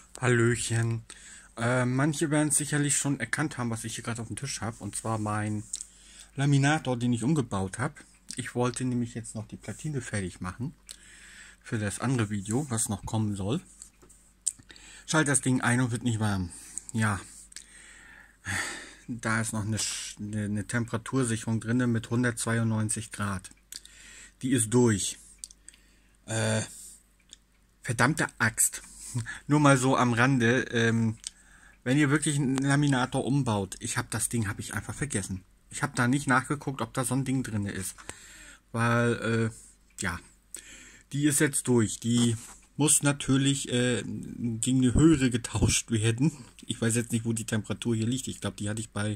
Hallöchen. Manche werden es sicherlich schon erkannt haben, was ich hier gerade auf dem Tisch habe. Und zwar mein Laminator, den ich umgebaut habe. Ich wollte nämlich jetzt noch die Platine fertig machen. Für das andere Video, was noch kommen soll. Schalte das Ding ein und wird nicht warm. Ja, da ist noch eine Temperatursicherung drin mit 192 Grad. Die ist durch. Verdammte Axt. Nur mal so am Rande. Wenn ihr wirklich einen Laminator umbaut, das Ding habe ich einfach vergessen. Ich habe da nicht nachgeguckt, ob da so ein Ding drin ist. Weil, ja, die ist jetzt durch. Die muss natürlich gegen eine höhere getauscht werden. Ich weiß jetzt nicht, wo die Temperatur hier liegt. Ich glaube, die hatte ich bei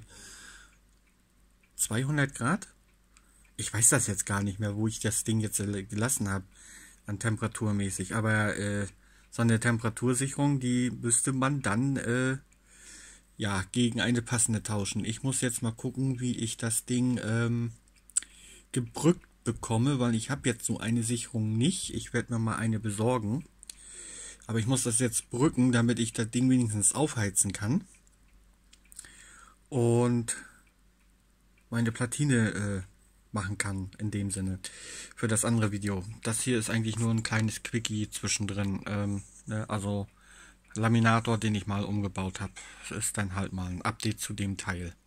200 Grad. Ich weiß das jetzt gar nicht mehr, wo ich das Ding jetzt gelassen habe, an temperaturmäßig. Aber so eine Temperatursicherung, die müsste man dann ja gegen eine passende tauschen. Ich muss jetzt mal gucken, wie ich das Ding gebrückt bekomme, weil ich habe jetzt so eine Sicherung nicht. Ich werde mir mal eine besorgen. Aber ich muss das jetzt brücken, damit ich das Ding wenigstens aufheizen kann. Und meine Platine machen kann, in dem Sinne, für das andere Video. Das hier ist eigentlich nur ein kleines Quickie zwischendrin, ne? Also Laminator, den ich mal umgebaut habe. Das ist dann halt mal ein Update zu dem Teil.